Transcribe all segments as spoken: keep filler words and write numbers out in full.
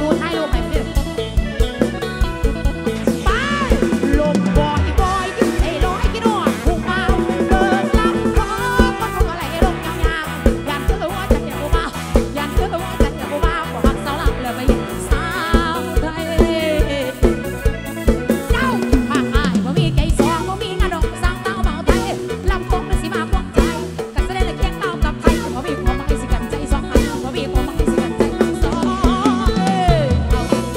กูถ่ายรูปให้พี่ไปลมบอยบอยยิ้มไอ้ร้อยกิโลพุ่งมาเดินลำคอก็คงอะไรลงยางๆยันก็รู้ว่าจะเห็นกูมายันก็รู้ว่าจะเห็นกูมาบอกหักสาวลำเลยไปยิงสาวไทยเจ้าภาคใต้บ่มีไก่สองบ่มีงานดอกสร้างเต้าเบาไทยลำโพงเป็นสีมาควงใจกันแสดงเคียงเต้ากับไทยบ่มีความหมายสิกันใจสองหันบ่มีความหมายสิกันใจสอง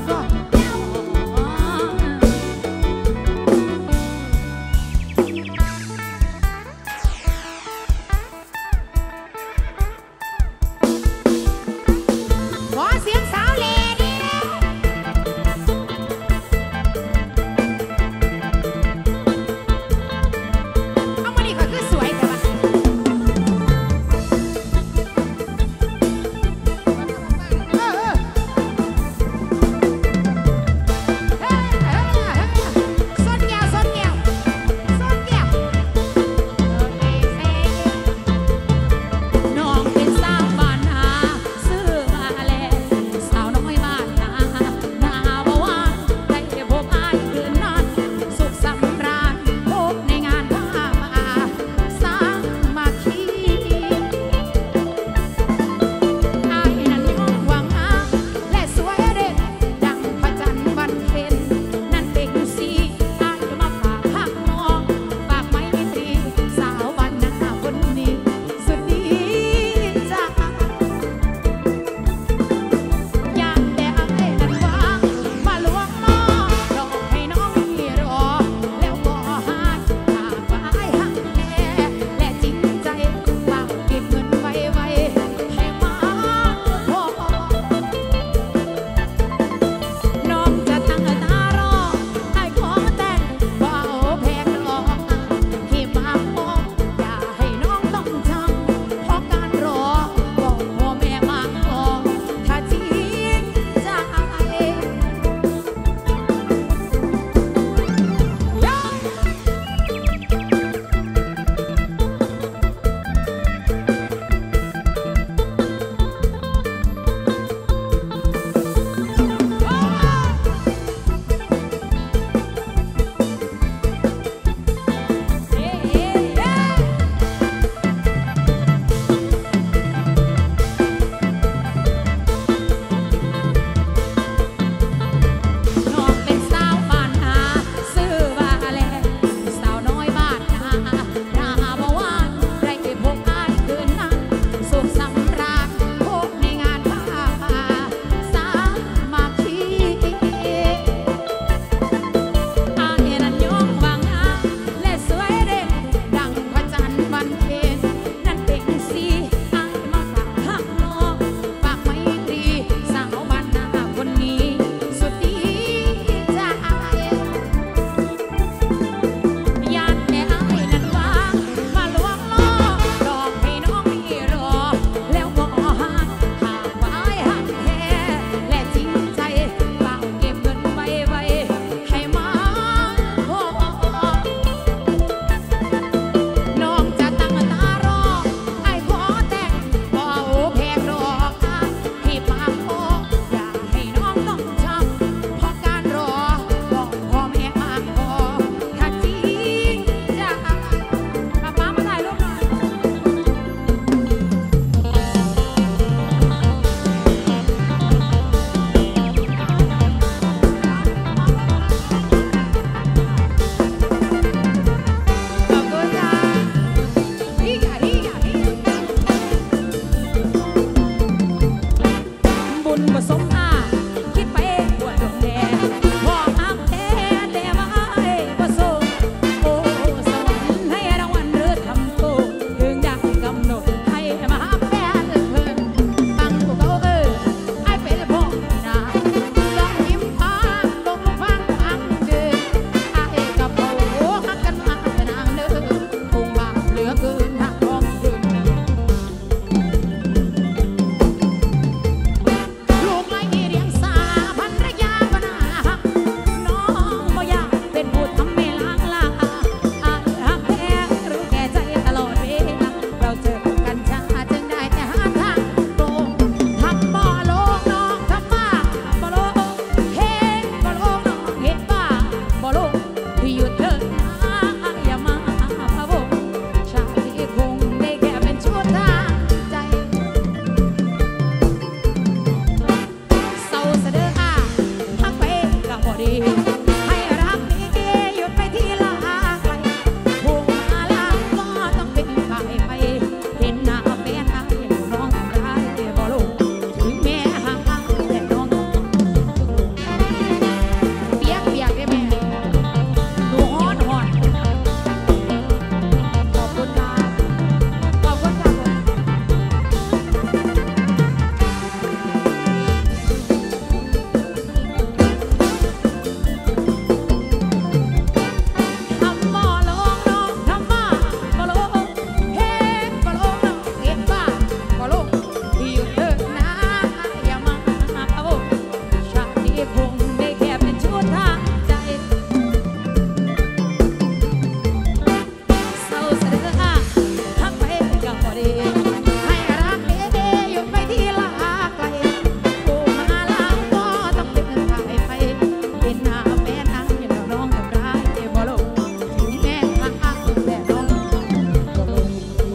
ก็ขอเสียงสาวเลดีเอามานี่ก็คือสวยแต่ว่าเออเออคงได้แค่เป็นชุดทางใจเศร้าเสด็จทักไปกับพอดีให้รักเอ๋หยุดไปที่ลาไกลกูมาแล้วก็ต้องเป็นใครไปเป็นหน้าแม่นั่งอย่างน้องกับร้ายเจ็บบ่ลงถึงแม่ทางแต่น้องก็ลง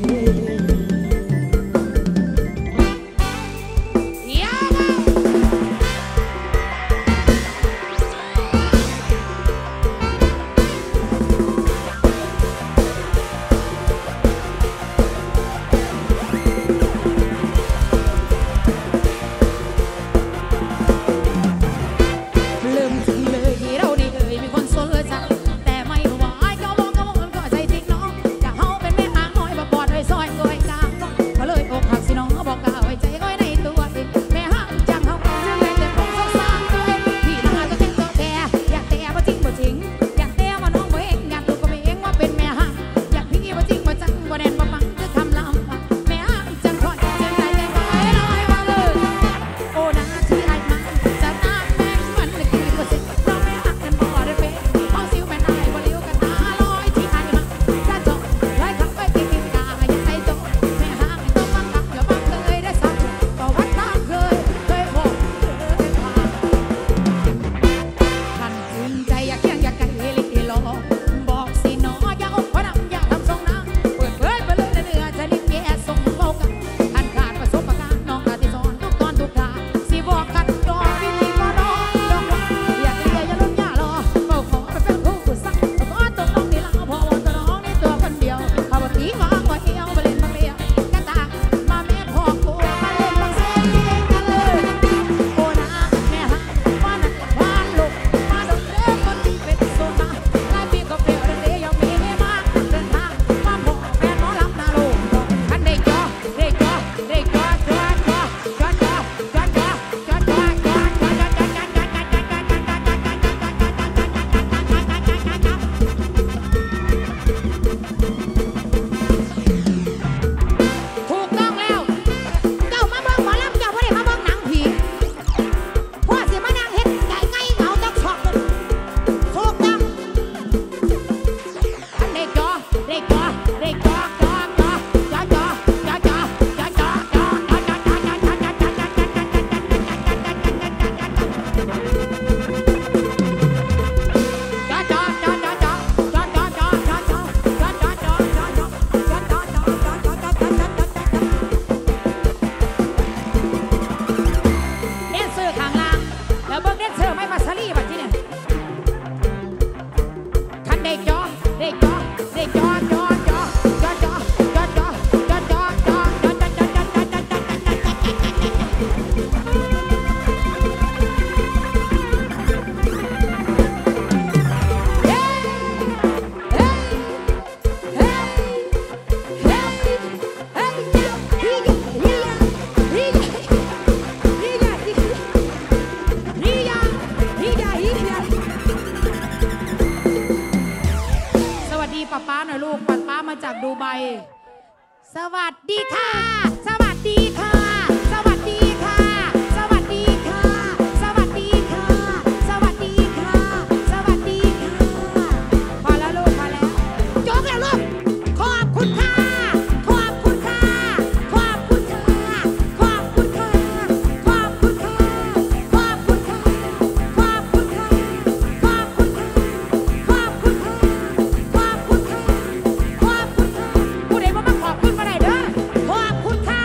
ดูไบสวัสดีค่ะสวัสดีค่ะสวัสดีค่ะสวัสดีค่ะสวัสดีค่ะสวัสดีค่ะสวัสดีค่ะพอแล้วลูกพอแล้วจบแล้วลูกขอบคุณค่ะขอบคุณค่ะขอบคุณค่ะขอบคุณค่ะขอบคุณค่ะขอบคุณค่ะขอบคุณค่ะขอบคุณค่ะขอบคุณค่ะขอบคุณค่ะขอบคุณค่ะผู้ใดมาขอบคุณมาได้เด้อขอบคุณค่ะ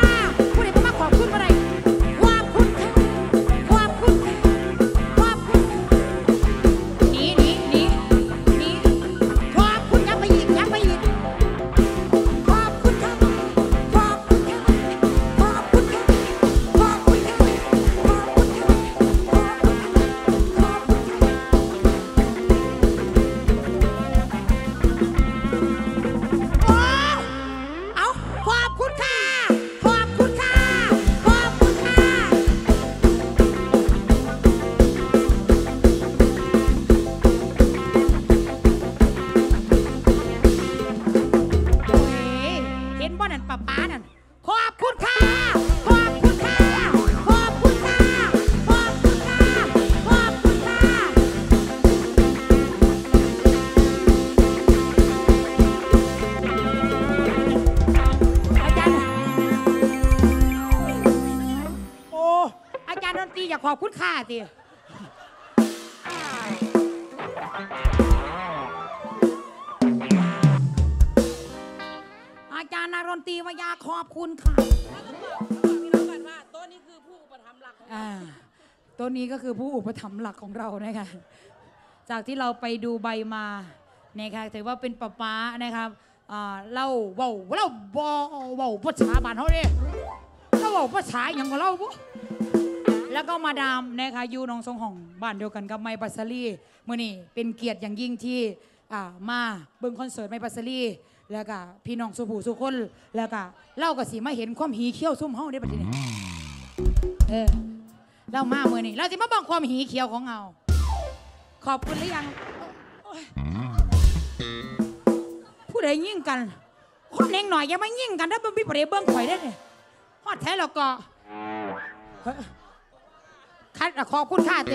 อบคุณค่าติอาจารย์นารนตรีวิยาขอบคุณค่ะพี่น้องกันว่าโต๊ะนี้คือผู้อุปถัมภ์หลักของเราตัวนี้ก็คือผู้อุปถัมภ์หลักของเรานะคะจากที่เราไปดูใบมานะคะถือว่าเป็นป้าป้านะครับเล่าเว้าเล่าบอเว้าภาษาบ้านเขาเนี่ยเราเว้าภาษาอย่างของเราปุ๊แล้วก็มาดามนะคะยูน้องทรงห้องบ้านเดียวกันกับไมค์ปัสลีมื่อนี้เป็นเกียรติอย่างยิ่งที่มาเบิ่งคอนเสิร์ตไมค์ปัสลีแล้วก็พี่น้องสุภูสุคนแล้วก็เล่ากับสีมาเห็นความหีเขี้ยวซุ่มเฮาได้ปะทีนี้เออเล่ามาเมื่อนี้เราจะมาบอกความหีเขี้ยวของเราขอบคุณหรือยังผู้ใดยิ่งกันคนเองหน่อยยังไม่ยิ่งกันถ้าเป็นพี่ประเดี๋ยวเบิ้งข่อยได้เลยฮอดแท้แล้วก็คันขอบคุณค่ะติ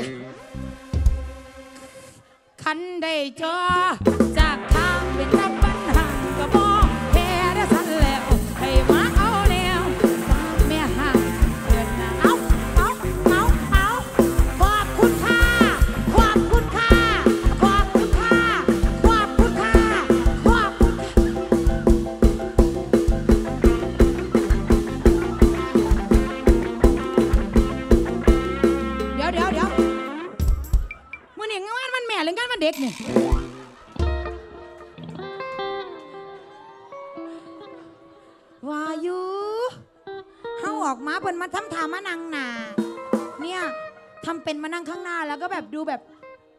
คันได้เจอจากทางเป็นรับปัญหาก็บอกแค่ได้สันแล้วให้มาเอาแล้วแม่ห่างเดินหน้าเอาเอาเอาเอาขอบคุณค่ะขอบคุณค่ะขอบคุณค่ะขอบคุณค่ะขอบคุณเดี๋ยวเดี๋ยวเดี๋ยวมื่อนี่งานมันแม่หรืองานมันเด็กนี่วายุเฮาออกมาเพิ่นมาทำทามานั่งหน้าเนี่ยทำเป็นมานั่งข้างหน้าแล้วก็แบบดูแบบ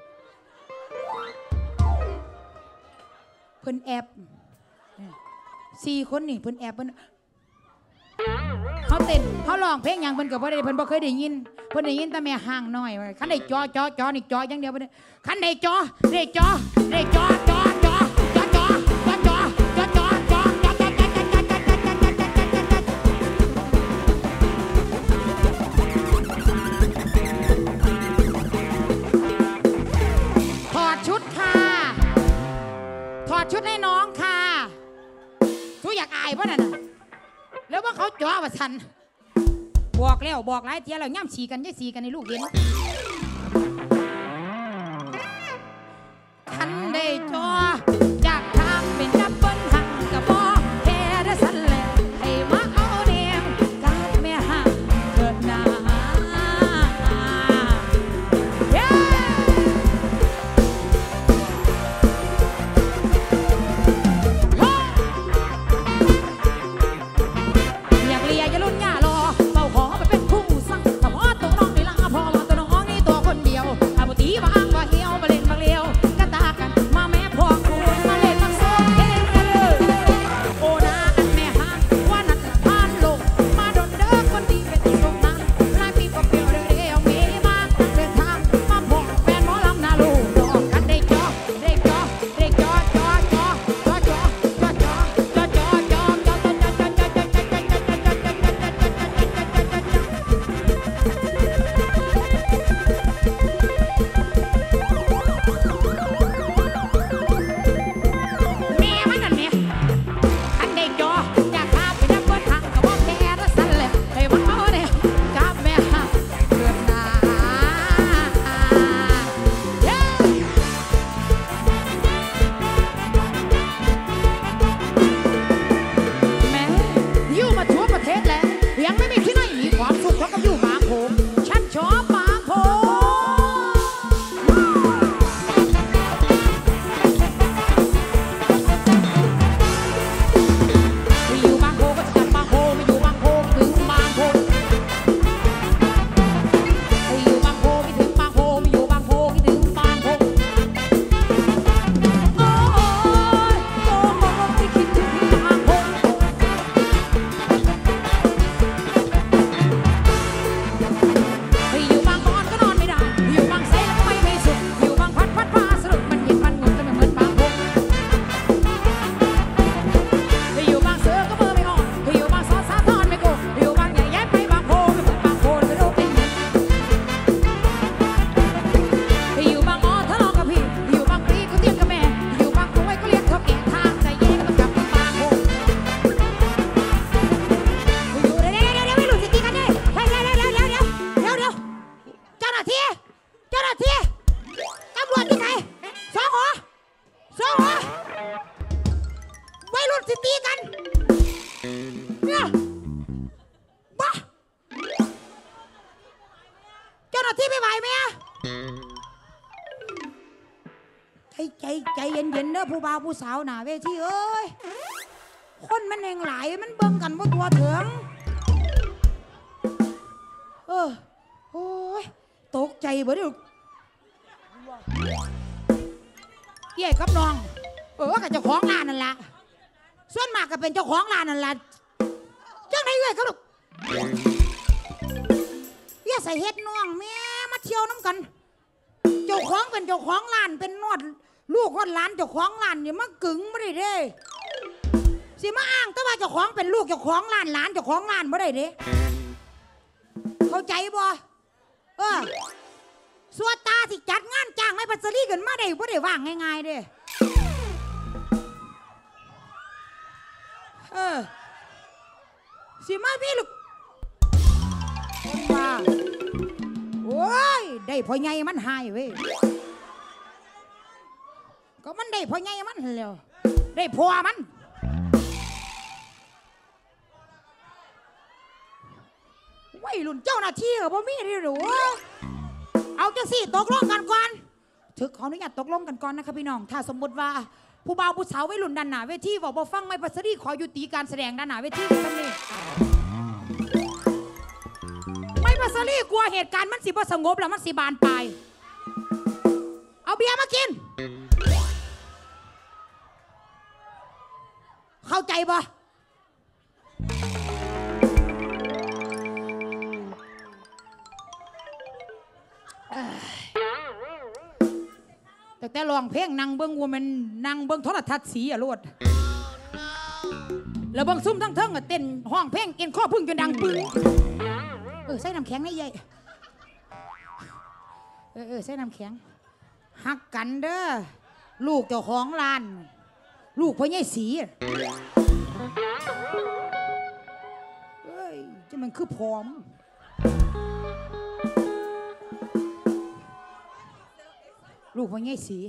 เพิ่นแอบสี่คนนี่เพิ่นแอบเพิ่นเขาเต้นเขาร้องเพลงอย่างเพิ่นกับว่าได้เพิ่นบ่เคยได้ยินเพิ่นได้ยินแต่แม่ห่างน้อยคันได้จอจอจอนี่จออย่างเดียวเพิ่นคันได้จอได้จอได้จอจอจอจอจอจอจอจอจอจอถอดชุดค่ะถอดชุดให้น้องค่ะทุกอยากอายป่ะนั่นน่ะแล้วว่าเขาจ่อว่าฉันบอกแล้วบอกหลายเที่ยแล้วย่ำสีกันย่ำสีกันในลูกเห็นฉันได้จ่อจากทางเป็นดับเบิ้ลหักกับบ่แค่ได้สันแล้วให้มาเอาแนวกับแม่ห่างเกิดหนาอยากเลียจะลุ้นหน้ารอเฝ้าขอไปเป็นผู้สั่งแต่พอตัวน้องนี่ละพอมาตัวน้องใจใจเย็นๆเด้อผู้บ่าวผู้สาวหน้าเวทีเอ้ยคนมันแห่งหลายมันเบิ่งกันว่าตัวเถิงเออโอ้ยตกใจบ่เด้อเย่กับน้องเออกับเจ้าของร้านนั่นล่ะส่วนมากก็เป็นเจ้าของร้านนั่นล่ะจังได๋เอ้ยครับลูกเย่ใส่เฮ็ดน้องแม่มาเที่ยวน้ำกันเจ้าของเป็นเจ้าของร้านเป็นนวดลูกคนหลานเจ้าของร้านอย่ามากึ๋งบ่ได้เด้สิมาอ้างแต่ว่าเจ้าของเป็นลูกเจ้าของร้านหลานเจ้าของร้านบ่ได้เด้เข้าใจบ่เออสัวตาที่จัดงานจ้างไม่ปัสสลีกันมาได้บ่ได้ว่างง่ายๆเด้เออสิมาพี่ลูกว่าโอ้ยได้พ่อใหญ่มันหายเว้ยก็มันได้พ่อใหญ่มันแล้วได้พ่อมันวัยรุ่นเจ้าหน้าที่เหรอพ่อมีได้หรือเอาจะสิตกลงกันก่อนถึกขออนุญาตตกลงกันก่อนนะคะพี่น้องถ้าสมมติว่าผู้บ่าวผู้สาววัยรุ่นดันหนาเวทีบอกบ่ฟังไม่ปัสสรีขอยุติการแสดงดันหนาเวทีกันนี่ไม่ปัสสรีกลัวเหตุการณ์มันสิบ่สงบแล้วมันสิบานปลายเอาเบียร์มากินเข้าใจบ่แต่แต่ลองเพลงนางเบิ้งว่ามันนางเบิ้งโทรทัศน์สีอะรวดแล้วเบิ้งซุ่มทั้งเทิงอะเต้นห้องเพลงเอ็นข้อพึ่งจนดังปึ้งเออใส่น้ำแข็งนี่ใหญ่เออเออใส่น้ำแข็งหักกันเด้อลูกเจ้าของร้านลูกพ่อใหญ่สีเอ้ยจะมันคือพร้อมลูกพ่อใหญ่สี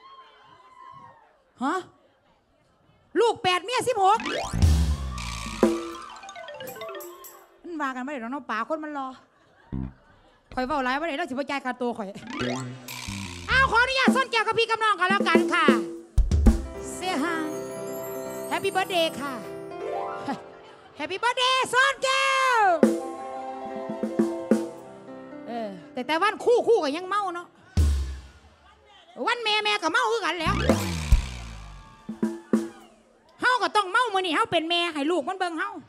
ฮะลูกแปดเมียสิบหกมันมากันไม่ได้หรอกน้องป่าคนมันรอคอยเฝ้าไล่ไม่ได้แล้วสิบใจการตัวคอยเอาขออนุญาตส้นแก้วกับพี่กำนองกันแล้วกันค่ะเซฮายแฮปปี้เบิร์ดเดย์ค่ะแฮปปี้เบิร์ดเดย์ส้นแก้วเออแต่แต่วันคู่คู่กับยังเมาเนาะวันแม่แม่กับเมาคือกันแล้วเฮาก็ต้องเมามื้อนี้เฮาเป็นแม่ให้ลูกมันเบิ่งเฮา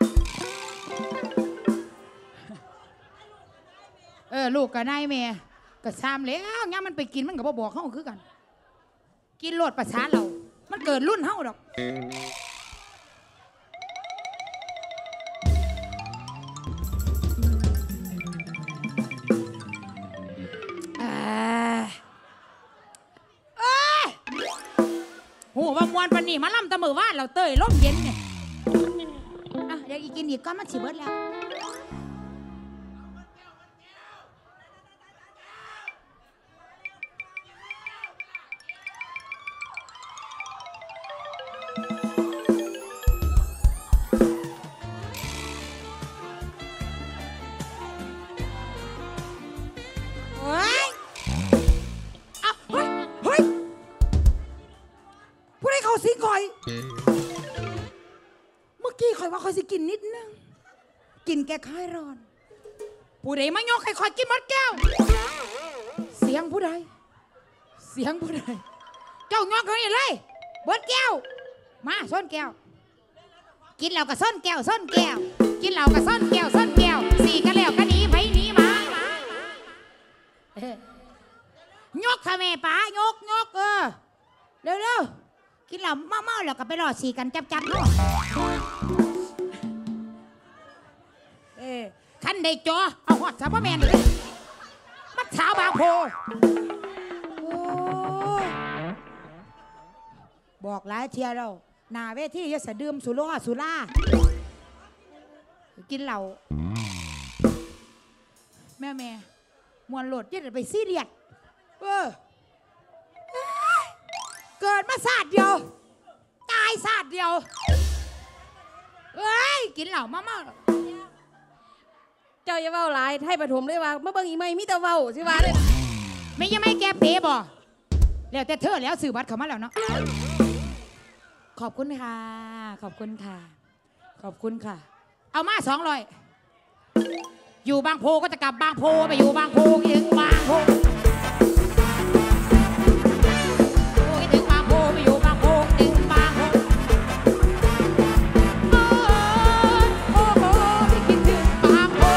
เออลูกกับนายแม่ก็ซ้ำแล้วย่ามันไปกินมันก็บ่บอกเฮาคือกันกินโลดประสาเรามันเกิดรุ่นเฮาดอกโหว่ามวนปันนี่มาล่ำตะมือว่านเราเตยร่มเย็นเนี่ยอ่ะเดี๋ยวอีกินอีกก็มันสิเบิดแล้วสิคอยเมื่อกี้คอยว่าคอยสิกินนิดนึงกินแก้คลายร้อนผู้ใดมายกให้คอยกินหมดแก้วเสียงผู้ใดเสียงผู้ใดเจ้ายกเขานี่เลยเบิดแก้วมาส้นแก้วกินเหล้ากับส้นแก้วส้นแก้วกินเหล้ากับส้นแก้วส้นแก้วสี่กันแล้วกันนี้ไผนี้มายกค่ะแม่ป๋ายกยกเออเร็วเร็วกินเหล้าเมาๆแล้วก็ไปรอสีกันจับๆเนาะเออขันได้จอเอาหอดซาบะแมนเลยมัดสาวบางโพโอ้บอกหลายเทียเราหน้าเวทีจะสะดื่มสุราสุรากินเหล้าแม่แม่มวนโหลดจะไปซีเรียสเออเกิดมาศาสตร์เดียวตายศาสตร์เดียวเอ้ยกินเหล้ามาเมาเจ้าอย่าเว้าหลายไทยปฐมเลยว่าเมื่อเบิ่งอีไม่มีแต่เว้าสิว่าเลยไม่ยังไม่แกเป๋บ่แล้วแต่เธอแล้วสื่อบัตรเขามาแล้วเนาะขอบคุณค่ะขอบคุณค่ะขอบคุณค่ะเอามาสองร้อยอยู่บางโพก็จะกลับบางโพไปอยู่บางโพคิดถึงบางโพคิดถึงบางโพไปอยู่บางโพคิดถึงบางโพโอ้โอ้โอ้คิดถึงบางโพ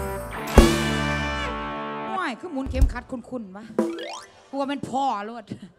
คือหมุนเข็มขัดคุ้นๆวะกลัวเป็นพ่อรถ